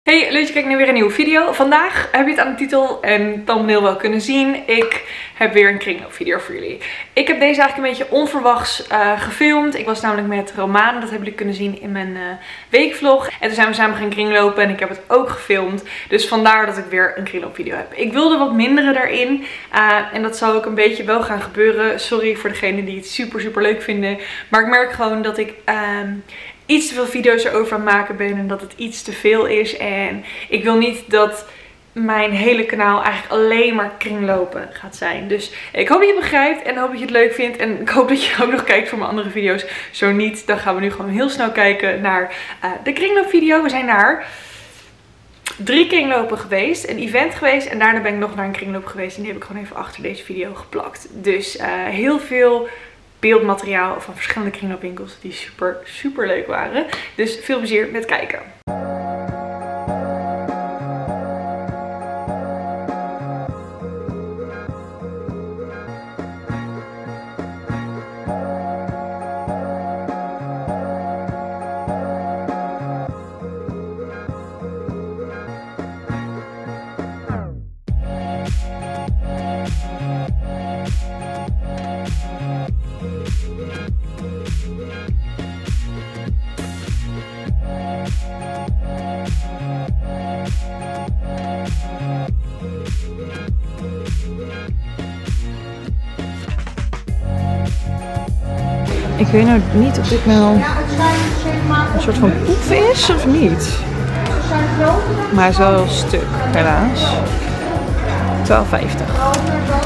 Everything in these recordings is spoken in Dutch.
Hey, leuk dat je kijkt naar weer een nieuwe video. Vandaag heb je het aan de titel en thumbnail wel kunnen zien. Ik heb weer een kringloopvideo voor jullie. Ik heb deze eigenlijk een beetje onverwachts gefilmd. Ik was namelijk met Romane, dat hebben jullie kunnen zien in mijn weekvlog. En toen zijn we samen gaan kringlopen en ik heb het ook gefilmd. Dus vandaar dat ik weer een kringloopvideo heb. Ik wilde wat mindere daarin. En dat zal ook een beetje wel gaan gebeuren. Sorry voor degenen die het super leuk vinden. Maar ik merk gewoon dat ik iets te veel video's erover aan het maken ben en dat het iets te veel is. En ik wil niet dat mijn hele kanaal eigenlijk alleen maar kringlopen gaat zijn. Dus ik hoop dat je het begrijpt en hoop dat je het leuk vindt. En ik hoop dat je ook nog kijkt voor mijn andere video's. Zo niet, dan gaan we nu gewoon heel snel kijken naar de kringloopvideo. We zijn naar 3 kringlopen geweest, een event geweest en daarna ben ik nog naar een kringloop geweest. En die heb ik gewoon even achter deze video geplakt. Dus heel veel beeldmateriaal van verschillende kringloopwinkels die super leuk waren. Dus veel plezier met kijken. Ik weet nou niet of dit nou een soort van poef is of niet. Maar hij is wel heel stuk, helaas. 12,50.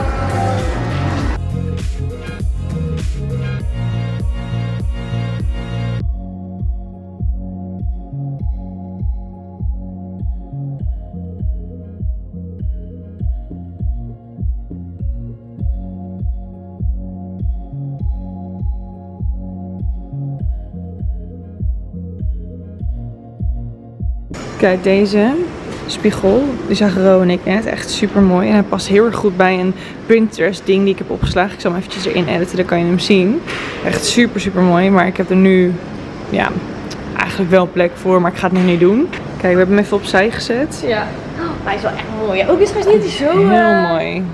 Kijk, deze spiegel, die zag Ro en ik net, echt super mooi. En hij past heel erg goed bij een Pinterest ding die ik heb opgeslagen. Ik zal hem eventjes erin editen, dan kan je hem zien. Echt super mooi, maar ik heb er nu, ja, eigenlijk wel plek voor, maar ik ga het nu niet doen. Kijk, we hebben hem even opzij gezet. Ja, hij is wel echt mooi. Ja, ook is trouwens niet zo heel mooi.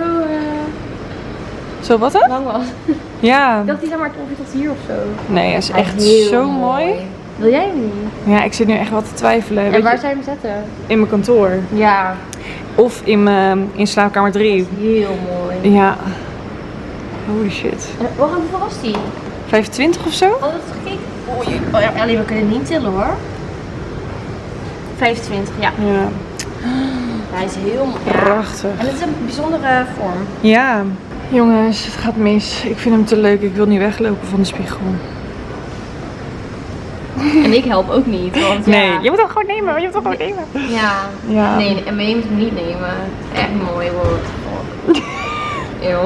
Zo wat dan? Lang was. Ja. Ik dacht die zeg maar ongeveer tot hier of zo. Nee, hij is echt heel zo mooi. Wil jij hem niet? Ja, ik zit nu echt wat te twijfelen. En waar zou je hem zetten? In mijn kantoor. Ja. Of in slaapkamer 3. Dat is heel mooi. Ja. Holy shit. Hoeveel was die? 25 of zo? Oh, dat is gekeken. Oh ja, alleen we kunnen het niet tillen hoor. 25, ja. Ja. Hij is heel mooi. Ja. Prachtig. En het is een bijzondere vorm. Ja. Jongens, het gaat mis. Ik vind hem te leuk. Ik wil niet weglopen van de spiegel. En ik help ook niet, want nee, ja. je moet hem gewoon nemen. Je moet hem gewoon nemen. Ja. Nee, en je moet hem niet nemen. Echt mooi wordt. Eeuw.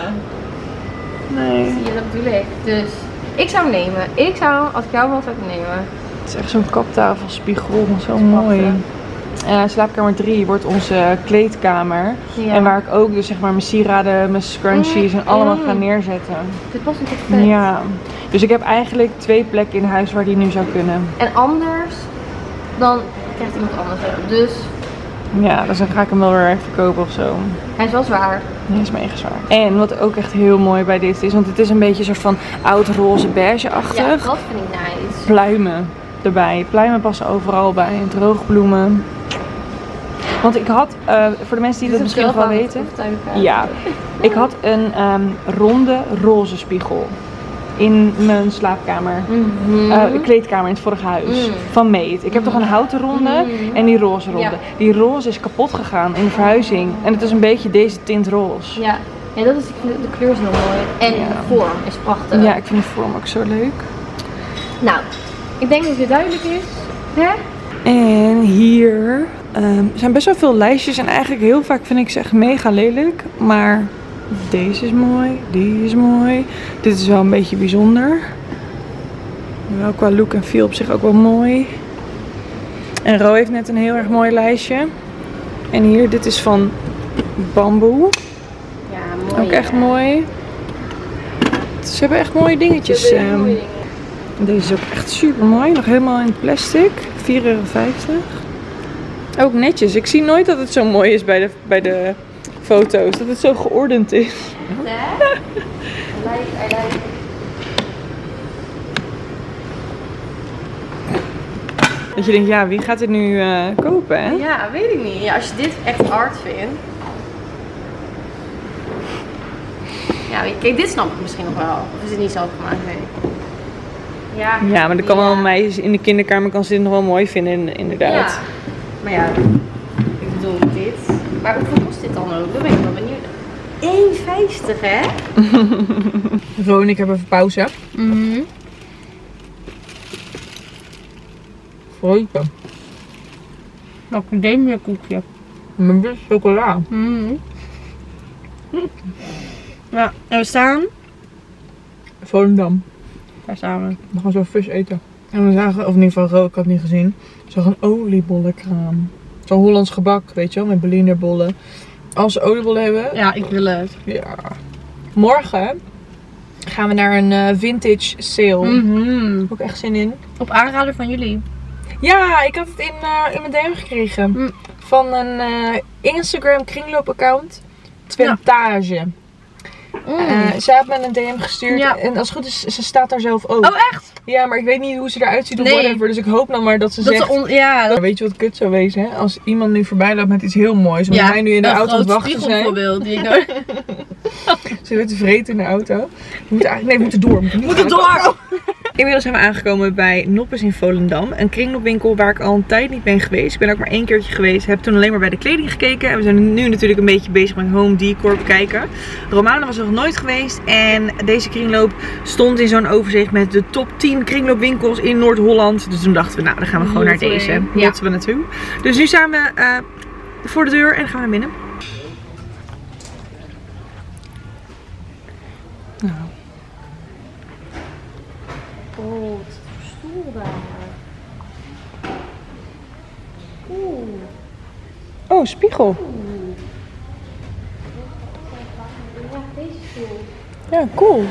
Nee. Zie je, dat bedoel ik. Dus ik zou hem nemen. Als ik jou was, zou ik hem nemen. Het is echt zo'n kaptafelspiegel. Zo mooi. Slaapkamer 3 wordt onze kleedkamer. Ja. En waar ik ook dus zeg maar mijn sieraden, mijn scrunchies en allemaal ga neerzetten. Dit past niet perfect. Ja. Dus ik heb eigenlijk 2 plekken in huis waar die nu zou kunnen. En anders, dan krijgt iemand anders hem. Dus ja, dus dan ga ik hem wel weer even kopen of zo. hij is wel zwaar. Hij is mega zwaar. En wat ook echt heel mooi bij dit is, want het is een beetje een soort van oud roze beige-achtig. Ja, dat vind ik nice. Pluimen erbij. Pluimen passen overal bij. Droogbloemen. Want ik had, voor de mensen die dat misschien nog wel weten. Ja, ik had een ronde roze spiegel in mijn slaapkamer. Kleedkamer in het vorige huis. Van Meet. Ik heb toch een houten ronde en die roze ronde. Ja. Die roze is kapot gegaan in de verhuizing. En het is een beetje deze tint roze. Ja, ja, dat is, de kleur is heel mooi. En de vorm is prachtig. Ja, ik vind de vorm ook zo leuk. Nou, ik denk dat het weer duidelijk is. Hè? En hier zijn best wel veel lijstjes. En eigenlijk heel vaak vind ik ze echt mega lelijk. Maar deze is mooi. Die is mooi. Dit is wel een beetje bijzonder. Wel qua look en feel op zich ook wel mooi. En Ro heeft net een heel erg mooi lijstje. En hier, dit is van Bamboe. Ja, mooi. Ook echt mooi. Ze hebben echt mooie dingetjes. Mooie dingen. Deze is ook echt super mooi. Nog helemaal in plastic. €4,50. Ook netjes. Ik zie nooit dat het zo mooi is bij de foto's. Dat het zo geordend is. Nee? I like. Dat je denkt, ja, wie gaat dit nu kopen, hè? Ja, weet ik niet. Ja, als je dit echt art vindt. Ja, kijk, dit snap ik misschien nog wel. Of is het niet zelf gemaakt? Nee. Ja, Ja, maar er kan wel een meisje in de kinderkamer kan ze dit nog wel mooi vinden, inderdaad. Ja. Maar ja, ik bedoel dit. Maar hoeveel kost dit dan ook? Dat ben ik wel benieuwd. 1,50 hè? Ro en ik hebben even pauze. Vrolijke. Macadamia koekje. Met best chocola. Ja, en we staan. Volendam. Daar staan we. We gaan zo vis eten. En we zagen, of in ieder geval Ro, ik had het niet gezien. We zagen een oliebollenkraam. Zo'n Hollands gebak, weet je wel, met Berliner bollen. Als ze oliebollen hebben. Ja, ik wil het. Ja. Morgen gaan we naar een vintage sale. Heb ik echt zin in. Op aanraden van jullie. Ja, ik had het in mijn DM gekregen. Van een Instagram kringloop-account. Twentage. Zij heeft me een DM gestuurd. Ja. En als het goed is, ze staat daar zelf ook. Oh, echt? Ja, maar ik weet niet hoe ze eruit ziet of whatever. Dus ik hoop dan maar dat ze zegt... Weet je wat kut zou wezen, hè? Als iemand nu voorbij loopt met iets heel moois. Omdat wij nu in de auto aan het wachten zijn. Bijvoorbeeld, die ik Ze werd te vreten in de auto. We moeten door. We moeten door! Inmiddels zijn we aangekomen bij Noppes in Volendam. Een kringloopwinkel waar ik al een tijd niet ben geweest. Ik ben ook maar 1 keertje geweest. Heb toen alleen maar bij de kleding gekeken. En we zijn nu natuurlijk een beetje bezig met home decor bekijken. Romana was er nog nooit geweest. En deze kringloop stond in zo'n overzicht met de top 10 kringloopwinkels in Noord-Holland. Dus toen dachten we, nou dan gaan we gewoon naar deze. Moeten we naartoe. Dus nu staan we voor de deur en gaan we naar binnen. Nou. Oh, wat is voor stoel daar? Oh, spiegel. Ja, deze stoel. Ja, cool.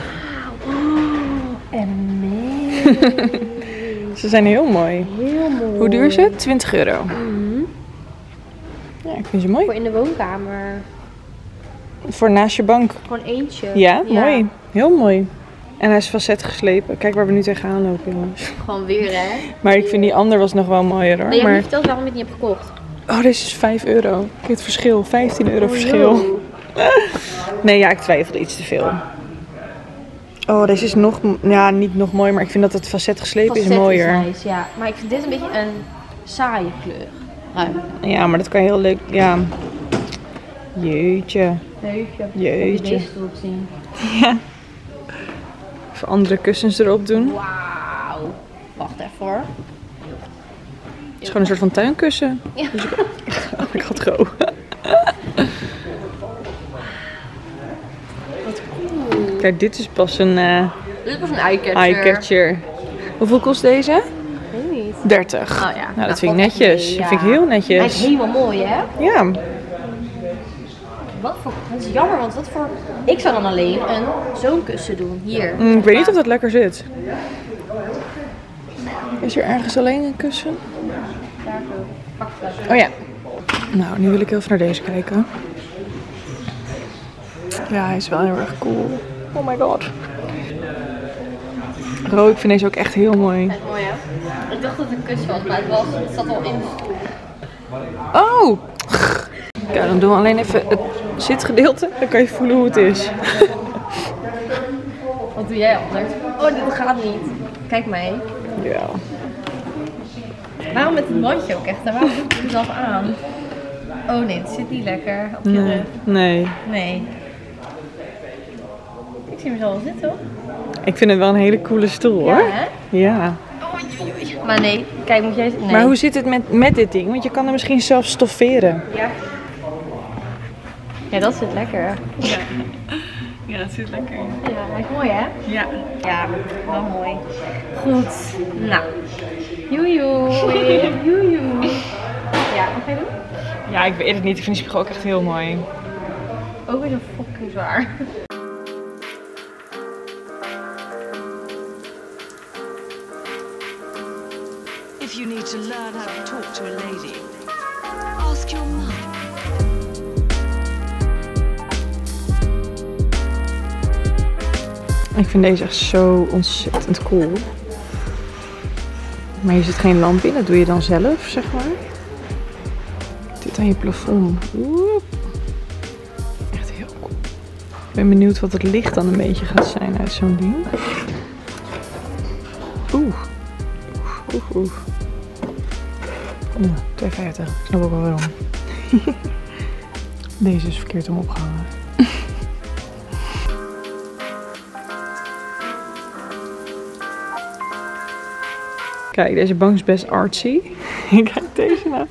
Amazing. Ze zijn heel mooi. Heel mooi. Hoe duur is het? 20 euro. Ja, ik vind ze mooi. Voor in de woonkamer. Voor naast je bank. Gewoon eentje. Ja, mooi. Heel mooi. En hij is facet geslepen. Kijk waar we nu tegenaan lopen, jongens. Gewoon weer, hè? Maar ik vind die ander was nog wel mooier, hoor. Nee, je hebt maar... niet verteld waarom je het niet hebt gekocht. Oh, deze is 5 euro. Kijk het verschil. 15 euro verschil. Nee, ja, ik twijfelde iets te veel. Oh, deze is nog... Ja, niet nog mooier, maar ik vind dat het facet geslepen is mooier. Is nice, ja. Maar ik vind dit een beetje een saaie kleur. Ruim. Ja, maar dat kan heel leuk... Ja. Jeetje. Jeetje. Deze stoel zien. Ja. Even andere kussens erop doen. Wauw. Wacht even hoor. Het is gewoon een soort van tuinkussen. Ja. Dus ik had Ro. Wat cool. Kijk, dit is pas een Dit is pas een eye-catcher. eye-catcher. Hoeveel kost deze? Ik weet niet. 30. Oh ja. Nou, dat vind ik netjes. Mee, ja. Dat vind ik heel netjes. Hij is helemaal mooi, hè? Ja. Wat voor... Dat is jammer, want wat voor... Ik zou dan alleen zo'n kussen doen. Hier. Ik weet niet of dat lekker zit. Is er ergens alleen een kussen? Daar zo. Pak het. Oh ja. Nou, nu wil ik heel even naar deze kijken. Ja, hij is wel heel erg cool. Oh my god. Ro, ik vind deze ook echt heel mooi. Hij is mooi, hè? Ik dacht dat het een kussen was, maar het zat al in de stoel. Oh! Ja, dan doen we alleen even het zitgedeelte. Dan kan je voelen hoe het is. Wat doe jij anders? Oh, dit gaat niet. Kijk mij. Ja. Waarom met het bandje ook echt? Waarom doe ik het mezelf aan? Oh nee, het zit niet lekker op je rug. Nee. Nee. Ik zie mezelf wel zitten hoor. Ik vind het wel een hele coole stoel hoor. Ja, hè? Ja. Maar nee, kijk, moet jij... Nee. Maar hoe zit het met dit ding? Want je kan er misschien zelf stofferen. Ja. Ja, dat zit lekker. Ja. Ja, dat zit lekker. Ja, hij is mooi hè? Ja. Ja, wel mooi. Goed. Nou. Joejoe. Joejoe. Ja, wat ga je doen? Ja, ik weet het niet. Ik vind die spiegel ook echt heel mooi. Ook weer zo fucking zwaar. If you need to learn how to talk to a lady, Ik vind deze echt zo ontzettend cool. Maar hier zit geen lamp in, dat doe je dan zelf, zeg maar. Dit aan je plafond. Oeh. Echt heel cool. Ik ben benieuwd wat het licht dan een beetje gaat zijn uit zo'n ding. Oeh. Oeh. Oeh, 2,50. Ik snap ook wel waarom. Deze is verkeerd om opgehangen. Kijk, deze bank is best artsy. Kijk deze nou.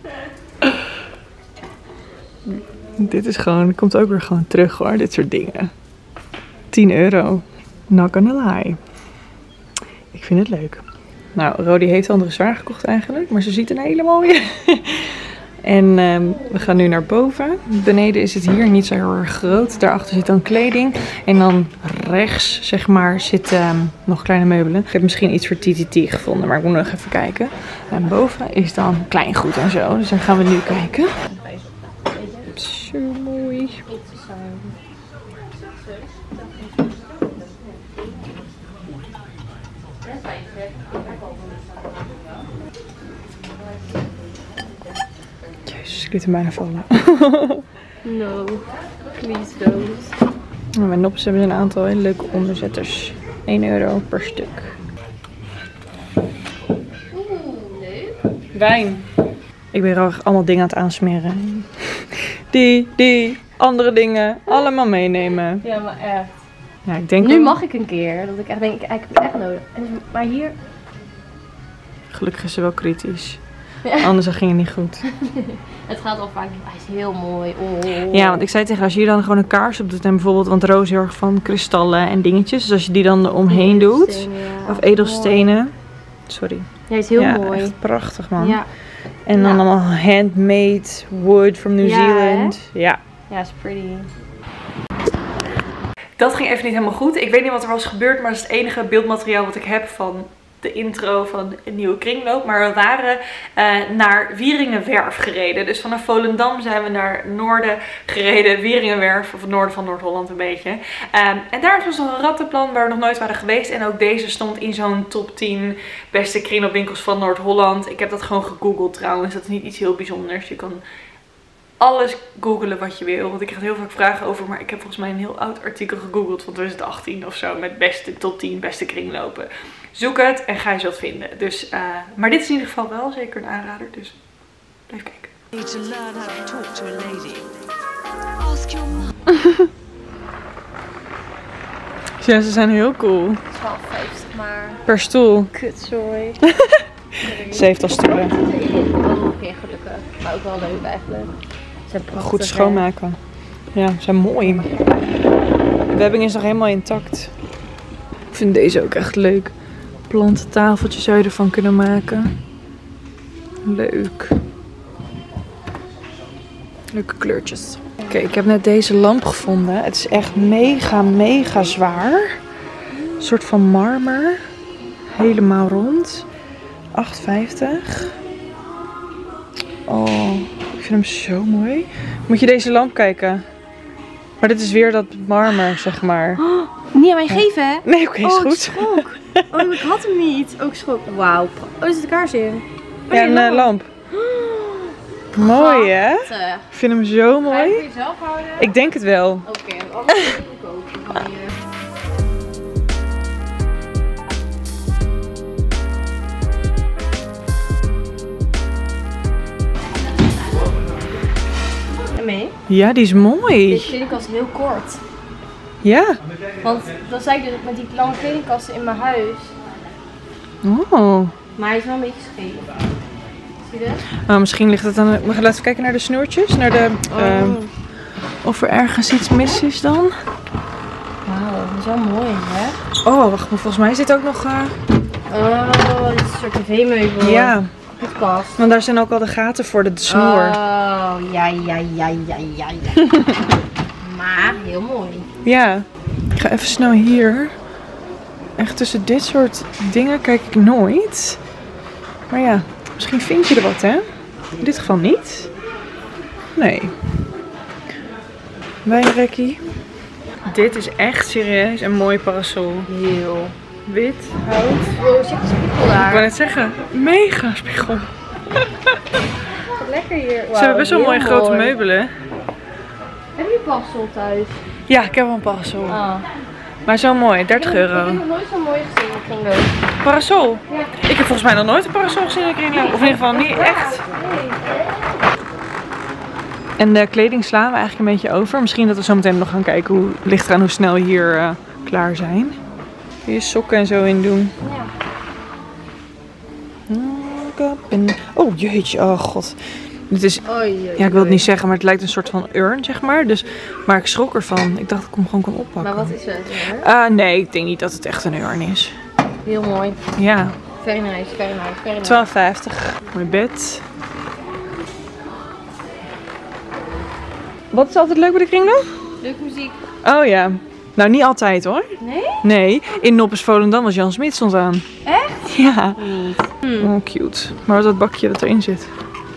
Dit is gewoon, komt ook weer gewoon terug hoor, dit soort dingen. 10 euro. Not gonna lie. Ik vind het leuk. Nou, Rodi heeft andere zwaar gekocht eigenlijk, maar ze ziet een hele mooie. En we gaan nu naar boven. Beneden is het hier niet zo heel erg groot. Daarachter zit dan kleding. En dan rechts, zeg maar, zitten nog kleine meubelen. Ik heb misschien iets voor TTT gevonden, maar ik moet nog even kijken. En boven is dan kleingoed en zo. Dus daar gaan we nu kijken. Zo mooi. Jezus, ik liet hem bijna vallen. No, please don't. Mijn noppes hebben een aantal hele leuke onderzetters. 1 euro per stuk. Leuk. Wijn. Ik ben er allemaal dingen aan het aansmeren. Die, andere dingen. Allemaal meenemen. Ja, maar echt. Ja, ik denk Nu wel... mag ik een keer. Dat ik echt denk, ik heb het echt nodig. Maar hier... Gelukkig is ze wel kritisch. Ja. Anders dan ging het niet goed. Het gaat al vaak, hij is heel mooi. Oh. Ja, want ik zei tegen haar, als je hier dan gewoon een kaars op doet en bijvoorbeeld, want Roos is heel erg van kristallen en dingetjes. Dus als je die dan omheen doet, Ja. of edelstenen. Sorry. Ja, hij is heel Ja, mooi. echt prachtig man. Ja. En dan Ja. allemaal handmade wood from New Ja, Zealand. Ja. Ja, is pretty. Dat ging even niet helemaal goed. Ik weet niet wat er was gebeurd, maar dat is het enige beeldmateriaal wat ik heb van de intro van een nieuwe kringloop. Maar we waren naar Wieringenwerf gereden. Dus vanaf Volendam zijn we naar noorden gereden. Wieringenwerf, of het noorden van Noord-Holland een beetje. En daar was nog een rattenplan waar we nog nooit waren geweest. En ook deze stond in zo'n top 10 beste kringloopwinkels van Noord-Holland. Ik heb dat gewoon gegoogeld trouwens. Dat is niet iets heel bijzonders. Je kan alles googelen wat je wil. Want ik krijg heel vaak vragen over. Maar ik heb volgens mij een heel oud artikel gegoogeld van 2018 of zo. Met beste top 10 beste kringlopen. Zoek het en ga je zo vinden. Dus, maar dit is in ieder geval wel zeker een aanrader. Dus blijf kijken. Need to learn how to talk to a lady. Ask your mum. Ja, ze zijn heel cool. 12,50 maar. Per stoel. Kutzooi. Ze heeft al stoelen. Oh, oké, gelukkig. Maar ook wel leuk eigenlijk. Ze zijn prachtig. Goed schoonmaken. Ja, ze zijn mooi. De webbing is nog helemaal intact. Ik vind deze ook echt leuk. Plantentafeltjes zou je ervan kunnen maken. Leuk. Leuke kleurtjes. Oké, ik heb net deze lamp gevonden. Het is echt mega zwaar. Een soort van marmer. Helemaal rond. 8,50. Oh, ik vind hem zo mooi. Moet je deze lamp kijken. Maar dit is weer dat marmer, zeg maar. Oh, niet aan mij geven, hè? Nee, oké, is Oh, ik goed. schrok. Oh, ik had hem niet. Oh, ik schrok. Wauw. Oh, er zit een kaars in. Oh, Ja, nee, een lamp. Mooi, hè? Prachtig. Ik vind hem zo Ga je het voor mooi. jezelf houden? Ik denk het wel. Oké, want anders moet ik kopen van je. En mee? Ja, die is mooi. Deze kledingkast is heel kort. Ja. Want dat zei ik dus met die lange kledingkasten in mijn huis. Oh. Maar hij is wel een beetje scheef. Zie je dat? Nou, misschien ligt het aan... We gaan even kijken naar de snoertjes. Naar de... of er ergens iets mis is dan. Wauw, dat is wel mooi, hè? Oh, wacht. Maar volgens mij zit ook nog... Oh, dit is een soort tv-meubel. Ja. Podcast. Want daar zijn ook al de gaten voor de snoer. Oh, ja. Maar heel mooi. Ja. Ik ga even snel hier. Echt tussen dit soort dingen kijk ik nooit. Maar ja, misschien vind je er wat, hè? In dit geval niet. Nee. Wijnrekkie. Dit is echt serieus een mooi parasol. Heel. Wit, hout. Wow, check de spiegel Ik daar. wou net zeggen, mega spiegel. Wat lekker hier. Wow, Ze hebben best wel mooie grote meubelen. Heb je parasol thuis? Ja, ik heb wel een parasol. Ah. Maar zo mooi, 30 Ik euro. heb nog nooit zo mooi gezien in Kringloop. Parasol? Ja. Ik heb volgens mij nog nooit een parasol gezien in de kringloop. Of in ieder geval niet echt. Nee. En de kleding slaan we eigenlijk een beetje over. Misschien dat we zo meteen nog gaan kijken hoe ligt eraan hoe snel we hier klaar zijn. Kun je sokken en zo in doen. Ja. Oh jeetje, oh god. Dit is, Oei, ja, ik wil het niet zeggen, maar het lijkt een soort van urn, zeg maar. Dus, maar ik schrok ervan. Ik dacht dat ik hem gewoon kon oppakken. Maar wat is het? Nee, ik denk niet dat het echt een urn is. Heel mooi. Ja, Very nice, very nice, very nice. 12,50. Mooi bed. Wat is altijd leuk bij de kringloop? Leuke muziek. Oh ja. Nou, niet altijd hoor. Nee? Nee, in Noppes Volendam was Jan Smit stond aan. Echt? Ja. Niet. Oh, cute. Maar wat dat bakje dat erin zit.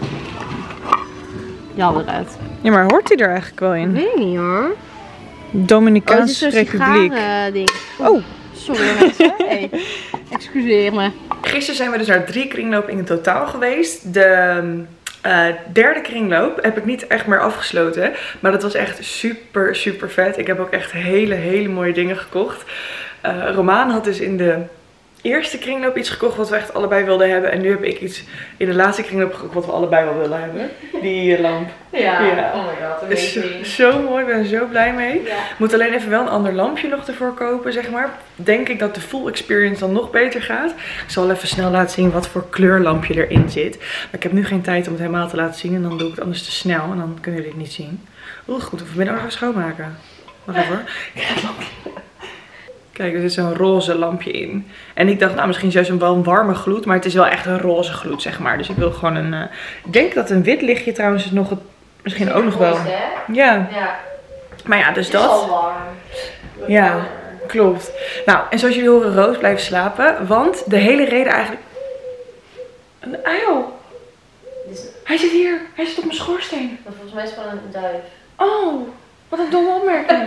Jammer uit. Ja, maar hoort hij er eigenlijk wel in? Weet ik niet hoor. Dominicaanse Republiek. Ding. Oh. Sorry mensen. Hey. Excuseer me. Gisteren zijn we dus naar 3 kringlopen in totaal geweest. De derde kringloop heb ik niet echt meer afgesloten. Maar dat was echt super, super vet. Ik heb ook echt hele mooie dingen gekocht. Romaan had dus in de eerste kringloop iets gekocht wat we echt allebei wilden hebben. En nu heb ik iets in de laatste kringloop gekocht wat we allebei wel willen hebben. Die lamp. Ja. Ja. Oh my god. Is zo mooi, ik ben er zo blij mee. Ja. Moet alleen even wel een ander lampje nog ervoor kopen, zeg maar. Denk ik dat de full experience dan nog beter gaat. Ik zal even snel laten zien wat voor kleurlampje erin zit. Maar ik heb nu geen tijd om het helemaal te laten zien. En dan doe ik het anders te snel. En dan kunnen jullie het niet zien. Oeh, goed. Vanmiddag even schoonmaken. Wacht even hoor. Ik ga het lampje. Kijk, er zit zo'n roze lampje in. En ik dacht, nou misschien is juist wel een warme gloed. Maar het is wel echt een roze gloed, zeg maar. Dus ik wil gewoon een... Ik denk dat een wit lichtje trouwens nog... Misschien ook nog wel. Ja. Ja. Maar ja, dus Het is dat. al warm. Ja, klopt. Nou, en zoals jullie horen, Roos blijft slapen. Want de hele reden eigenlijk... Een uil. Hij zit hier. Hij zit op mijn schoorsteen. Maar volgens mij is het gewoon een duif. Oh, wat een domme opmerking.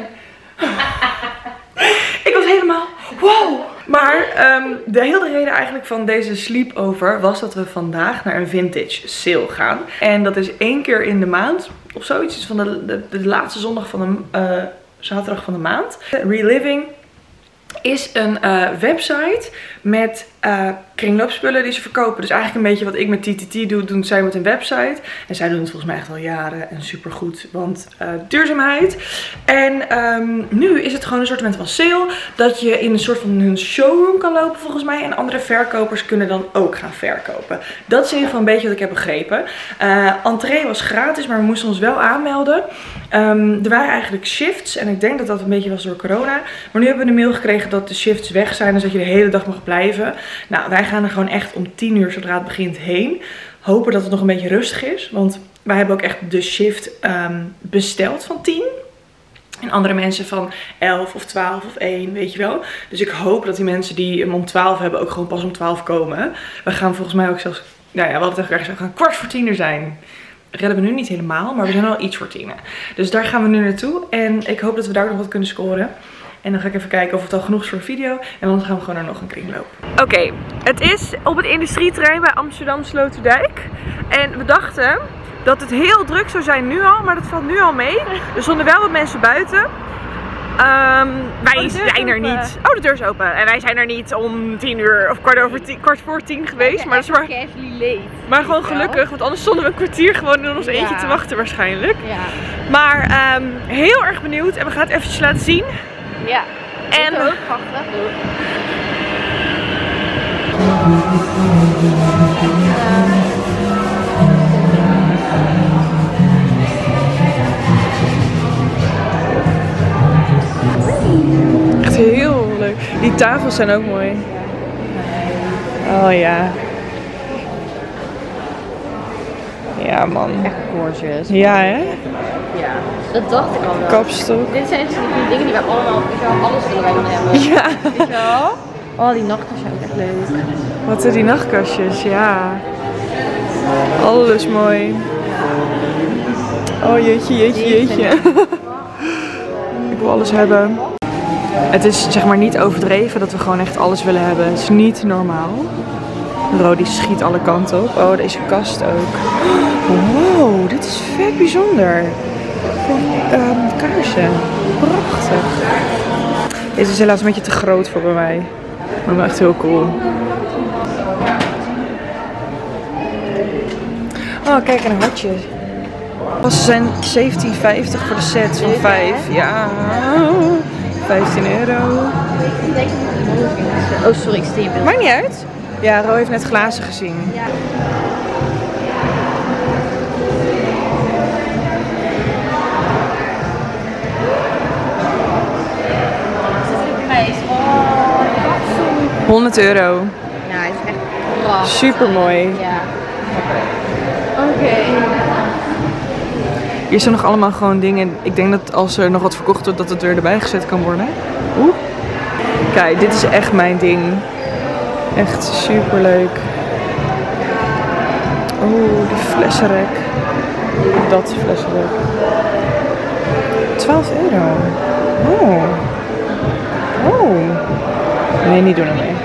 Ik was helemaal... Wow. Maar de hele reden eigenlijk van deze sleepover was dat we vandaag naar een vintage sale gaan. En dat is 1 keer in de maand of zoiets. Dus van de laatste zondag van de zaterdag van de maand. Reliving is een website met kringloopspullen die ze verkopen. Dus eigenlijk een beetje wat ik met TTT doe, doen zij met een website. En zij doen het volgens mij echt al jaren en supergoed, want duurzaamheid. En nu is het gewoon een soort van sale dat je in een soort van hun showroom kan lopen volgens mij. En andere verkopers kunnen dan ook gaan verkopen. Dat is in ieder geval een beetje wat ik heb begrepen. Entree was gratis, maar we moesten ons wel aanmelden. Er waren eigenlijk shifts en ik denk dat dat een beetje was door corona. Maar nu hebben we een mail gekregen dat de shifts weg zijn, dus dat je de hele dag mag blijven. Nou, wij gaan er gewoon echt om 10 uur zodra het begint heen. Hopen dat het nog een beetje rustig is, want wij hebben ook echt de shift besteld van 10. En andere mensen van 11 of 12 of 1, weet je wel. Dus ik hoop dat die mensen die hem om 12 hebben ook gewoon pas om 12 komen. We gaan volgens mij ook zelfs, nou ja, we hadden tegen elkaar gezegd, we gaan 15:15 er zijn. Redden we nu niet helemaal, maar we zijn wel iets voor 10. Dus daar gaan we nu naartoe. En ik hoop dat we daar nog wat kunnen scoren. En dan ga ik even kijken of het al genoeg is voor een video. En dan gaan we gewoon naar nog een kringloop. Oké, het is op het industrieterrein bij Amsterdam Sloterdijk. En we dachten dat het heel druk zou zijn nu al, maar dat valt nu al mee. Er stonden wel wat mensen buiten. Wij zijn er niet. Oh, de deur is open. En wij zijn er niet om 10 uur of kwart voor 10 geweest. Maar dat is maar gewoon gelukkig, want anders stonden we een kwartier gewoon in ons eentje te wachten waarschijnlijk. Ja. Maar heel erg benieuwd en we gaan het eventjes laten zien. Ja. En ook prachtig. echt heel leuk. Die tafels zijn ook mooi. Oh ja. Ja man. Echt gorgeous. Ja hè? Ja, dat dacht ik al wel. Kapstok. Dit zijn dus die dingen die wij allemaal, weet je wel, alles willen wij dan hebben. Ja. Weet je wel? Oh, die nachtkastjes zijn ook echt leuk. Wat zijn die nachtkastjes, ja. Alles mooi. Oh jeetje, jeetje, jeetje. Ik wil alles hebben. Het is zeg maar niet overdreven dat we gewoon echt alles willen hebben. Het is niet normaal. Rodi schiet alle kanten op. Oh, deze kast ook. Wow, dit is vet bijzonder. Voor kaarsen. Prachtig. Deze is helaas een beetje te groot voor bij mij. Maar wel echt heel cool. Oh, kijk, een hartje. Ze zijn 17,50 voor de set van 5. Ja. 15 euro. Oh, sorry, ik steen beeld. Maakt niet uit. Ja, Ro heeft net glazen gezien. Ja. Oh, 100 euro. ja, hij is echt prachtig. Super mooi. Ja. Oké. Hier zijn nog allemaal gewoon dingen. Ik denk dat als er nog wat verkocht wordt, dat het weer erbij gezet kan worden. Oeh. Kijk, dit is echt mijn ding. Echt super leuk. Oeh, die flessenrek. Dat flessenrek. 12 euro. Oh. Oh. Nee, niet doen ermee.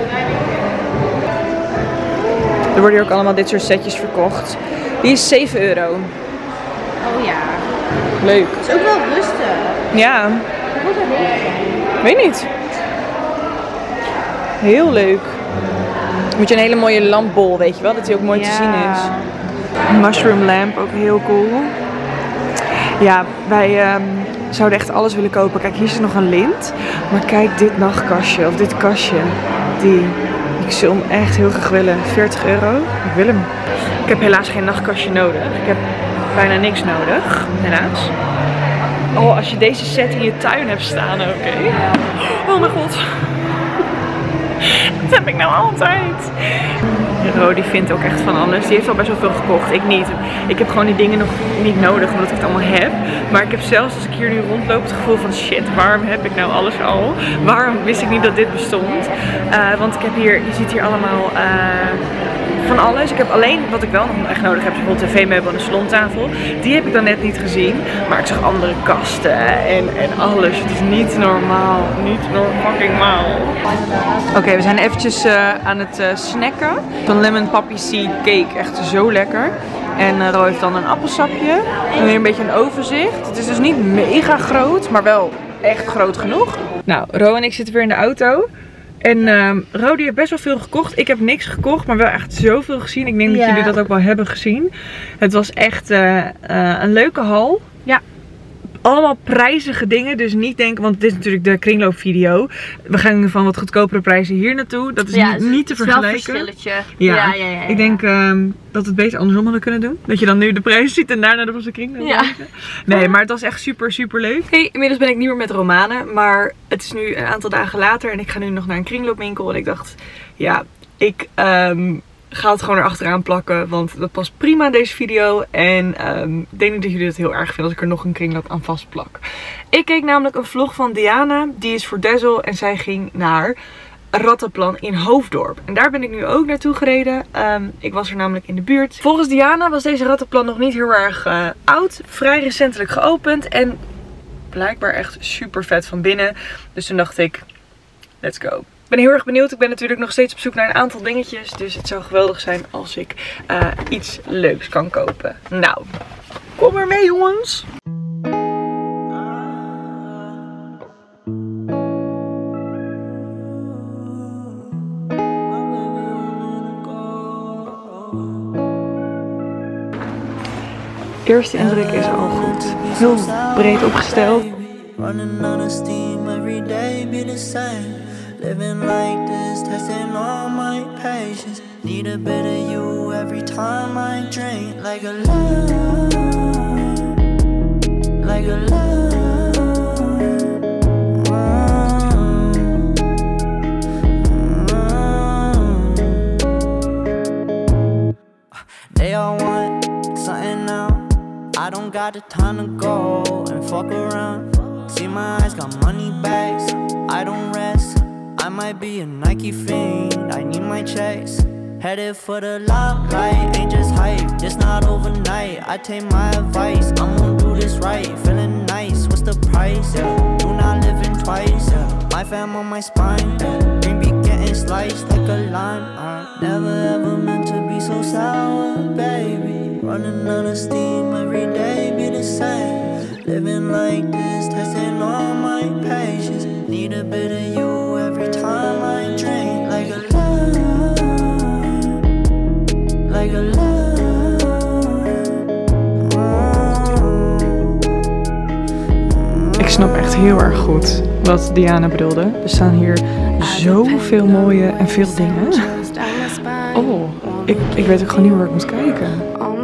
Er worden hier ook allemaal dit soort setjes verkocht. Die is 7 euro. Oh ja. Leuk. Het is ook wel rustig. Ja. Hoe wordt dat niet? Weet niet. Heel leuk. Moet je een hele mooie lampbol, weet je wel, dat die ook mooi te zien is. Mushroom lamp, ook heel cool. Ja, wij zouden echt alles willen kopen. Kijk, hier is nog een lint. Maar kijk dit nachtkastje, of dit kastje. Ik zou hem echt heel graag willen. 40 euro. Ik wil hem. Ik heb helaas geen nachtkastje nodig. Ik heb bijna niks nodig, helaas. Oh, als je deze set in je tuin hebt staan, oké. Oh mijn god. Dat heb ik nou altijd. Rodi vindt ook echt van alles. Die heeft al best wel veel gekocht. Ik niet. Ik heb gewoon die dingen nog niet nodig omdat ik het allemaal heb. Maar ik heb zelfs als ik hier nu rondloop het gevoel van shit, waarom heb ik nou alles al? Waarom wist ik niet dat dit bestond? Want ik heb hier, je ziet hier allemaal van alles. Ik heb alleen wat ik wel nog echt nodig heb, bijvoorbeeld een tv-meubel en een salontafel. Die heb ik dan net niet gezien. Maar ik zag andere kasten en alles. Het is niet normaal. Niet normaal. Oké, we zijn eventjes aan het snacken. Van lemon poppy seed cake. Echt zo lekker. En Ro heeft dan een appelsapje. En weer een beetje een overzicht. Het is dus niet mega groot, maar wel echt groot genoeg. Nou, Ro en ik zitten weer in de auto. En Rodi heeft best wel veel gekocht. Ik heb niks gekocht, maar wel echt zoveel gezien. Ik denk dat jullie dat ook wel hebben gezien. Het was echt een leuke hal. Ja. Allemaal prijzige dingen, dus niet denken, want dit is natuurlijk de kringloopvideo. We gaan van wat goedkopere prijzen hier naartoe. Dat is niet te vergelijken. Het is wel een verschilletje. Ja. Ik denk dat we het beter andersom hadden kunnen doen. Dat je dan nu de prijs ziet en daarna de van de kringloop. Ja. Nee, maar het was echt super, super leuk. Hey, inmiddels ben ik niet meer met Romane, maar het is nu een aantal dagen later en ik ga nu nog naar een kringloopwinkel. En ik dacht, ja, ik ga het gewoon erachteraan plakken, want dat past prima in deze video. En ik denk niet dat jullie het heel erg vinden als ik er nog een kringloop aan vastplak. Ik keek namelijk een vlog van Diana, die is voor Dazzle en zij ging naar Rattenplan in Hoofddorp. En daar ben ik nu ook naartoe gereden. Ik was er namelijk in de buurt. Volgens Diana was deze Rattenplan nog niet heel erg oud, vrij recentelijk geopend en blijkbaar echt super vet van binnen. Dus toen dacht ik, let's go. Ik ben heel erg benieuwd. Ik ben natuurlijk nog steeds op zoek naar een aantal dingetjes. Dus het zou geweldig zijn als ik iets leuks kan kopen. Nou, kom maar mee jongens. Eerste indruk is al goed. Heel breed opgesteld. Living like this, testing all my patience. Need a bit of you every time I drink. Like a love, like a love. They all want something now. I don't got the time to go and fuck around. See my eyes got money bags. I don't rest. I might be a Nike fiend, I need my checks. Headed for the limelight, ain't just hype, it's not overnight. I take my advice, I'm gonna do it's right, feeling nice, what's the price, yeah. Do not live in twice, yeah. My fam on my spine, yeah. Green be getting sliced like a lime, never ever meant to be so sour, baby. Running out of steam every day, be the same. Living like this, testing all my patience. Need a bit of you every time I drink. Like a lime, like a lime. Ik snap echt heel erg goed wat Diana bedoelde. Er staan hier zoveel mooie en veel dingen. Oh, ik weet ook gewoon niet waar ik moet kijken.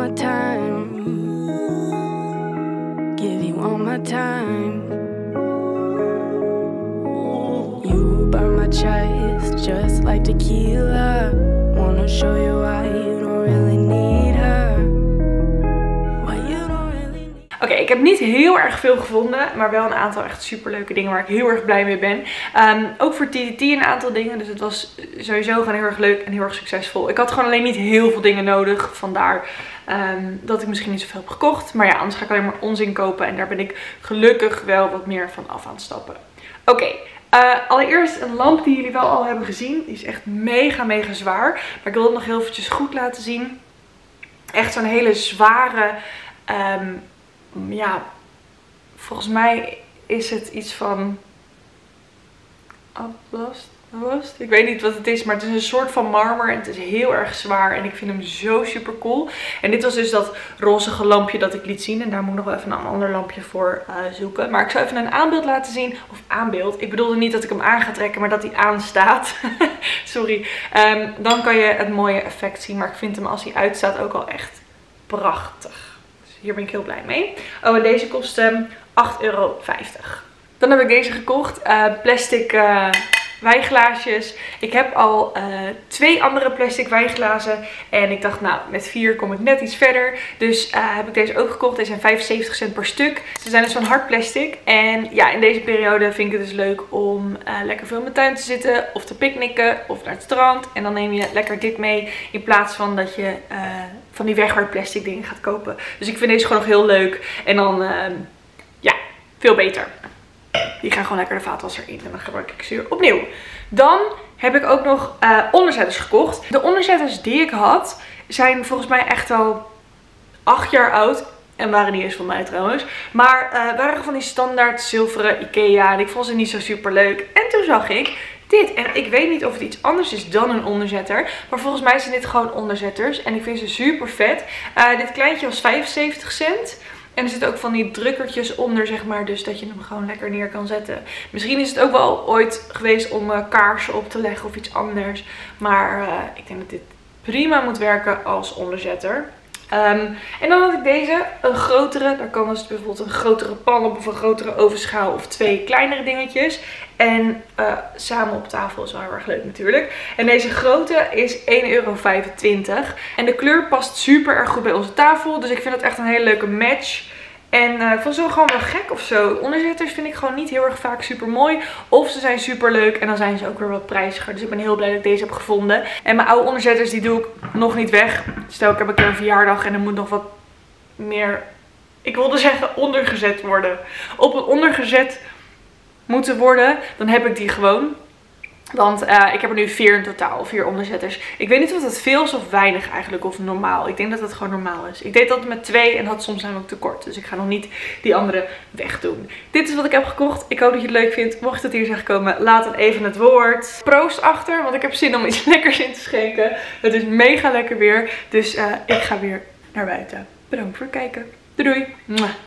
You burn my chest just like tequila. Wanna show you why you don't really need her. Why you don't really need. Oké, ik heb niet heel erg veel gevonden, maar wel een aantal echt superleuke dingen waar ik heel erg blij mee ben. Ook voor TTT een aantal dingen, dus het was sowieso gewoon heel erg leuk en heel erg succesvol. Ik had gewoon alleen niet heel veel dingen nodig, vandaar dat ik misschien niet zoveel heb gekocht. Maar ja, anders ga ik alleen maar onzin kopen en daar ben ik gelukkig wel wat meer van af aan het stappen. Oké. Allereerst een lamp die jullie wel al hebben gezien. Die is echt mega zwaar. Maar ik wil het nog heel eventjes goed laten zien. Echt zo'n hele zware. Ja, volgens mij is het iets van Ablast. Ik weet niet wat het is, maar het is een soort van marmer en het is heel erg zwaar en ik vind hem zo super cool. En dit was dus dat rozige lampje dat ik liet zien en daar moet ik nog wel even een ander lampje voor zoeken. Maar ik zal even een aanbeeld laten zien, of aanbeeld. Ik bedoelde niet dat ik hem aan ga trekken, maar dat hij aanstaat. Sorry. Dan kan je het mooie effect zien, maar ik vind hem als hij uitstaat ook al echt prachtig. Dus hier ben ik heel blij mee. Oh, en deze kost €8,50. Dan heb ik deze gekocht, plastic wijnglaasjes. Ik heb al 2 andere plastic wijnglazen. En ik dacht, nou, met 4 kom ik net iets verder. Dus heb ik deze ook gekocht. Deze zijn 75 cent per stuk. Ze zijn dus van hard plastic. En ja, in deze periode vind ik het dus leuk om lekker veel in mijn tuin te zitten. Of te picknicken. Of naar het strand. En dan neem je lekker dit mee. In plaats van dat je van die wegwerpplastic dingen gaat kopen. Dus ik vind deze gewoon nog heel leuk. En dan, ja, veel beter. Die gaan gewoon lekker de vaatwasser in en dan gebruik ik ze weer opnieuw. Dan heb ik ook nog onderzetters gekocht. De onderzetters die ik had zijn volgens mij echt al 8 jaar oud. En waren niet eens van mij trouwens. Maar waren van die standaard zilveren Ikea. En ik vond ze niet zo super leuk. En toen zag ik dit. En ik weet niet of het iets anders is dan een onderzetter. Maar volgens mij zijn dit gewoon onderzetters. En ik vind ze super vet. Dit kleintje was 75 cent. En er zitten ook van die drukkertjes onder, zeg maar. Dus dat je hem gewoon lekker neer kan zetten. Misschien is het ook wel ooit geweest om kaarsen op te leggen of iets anders. Maar ik denk dat dit prima moet werken als onderzetter. En dan had ik deze, een grotere. Daar kan dus bijvoorbeeld een grotere pan op of een grotere ovenschaal of 2 kleinere dingetjes. En samen op tafel is wel heel erg leuk natuurlijk. En deze grote is €1,25. En de kleur past super erg goed bij onze tafel. Dus ik vind het echt een hele leuke match. En ik vond ze gewoon wel gek of zo. Onderzetters vind ik gewoon niet heel erg vaak super mooi. Of ze zijn super leuk en dan zijn ze ook weer wat prijziger. Dus ik ben heel blij dat ik deze heb gevonden. En mijn oude onderzetters die doe ik nog niet weg. Stel ik heb een keer een verjaardag en er moet nog wat meer, ik wilde zeggen ondergezet worden. Op het ondergezet moeten worden, dan heb ik die gewoon. Want ik heb er nu 4 in totaal, 4 onderzetters. Ik weet niet of dat veel is of weinig eigenlijk, of normaal. Ik denk dat het gewoon normaal is. Ik deed dat met 2 en had soms namelijk tekort. Dus ik ga nog niet die andere wegdoen. Dit is wat ik heb gekocht. Ik hoop dat je het leuk vindt. Mocht het hier zijn gekomen, laat dan even het woord proost achter. Want ik heb zin om iets lekkers in te schenken. Het is mega lekker weer. Dus ik ga weer naar buiten. Bedankt voor het kijken. Doei doei.